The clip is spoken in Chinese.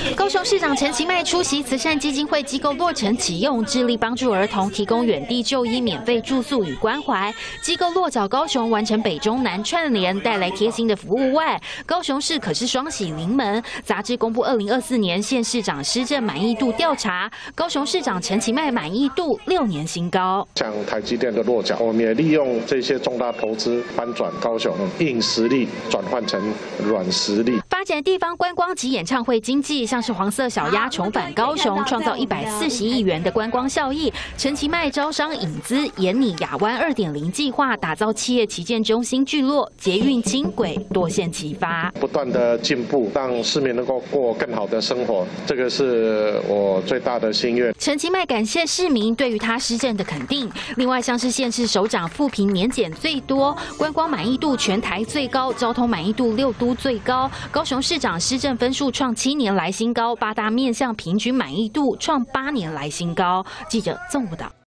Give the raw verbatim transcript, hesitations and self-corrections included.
高雄市长陈其迈出席慈善基金会机构落成启用，致力帮助儿童提供远地就医、免费住宿与关怀。机构落脚高雄，完成北中南串联，带来贴心的服务外，高雄市可是双喜临门。杂志公布二零二四年县市长施政满意度调查，高雄市长陈其迈满意度六年新高。 像台积电的落脚，我们也利用这些重大投资翻转高雄硬实力转换成软实力， 发展地方观光及演唱会经济，像是黄色小鸭重返高雄，创造一百四十亿元的观光效益。陈其迈招商引资，研拟亚湾二点零计划，打造企业旗舰中心聚落，捷运轻轨多线齐发， 不断的进步，让市民能够过更好的生活，这个是我最大的心愿。 陈其迈感谢市民对于他施政的肯定。另外，像是县市首长富平年检最多，观光满意度全台最高，交通满意度六都最高。高雄市长施政分数创七年来新高，八大面向平均满意度创八年来新高。记者综合报道。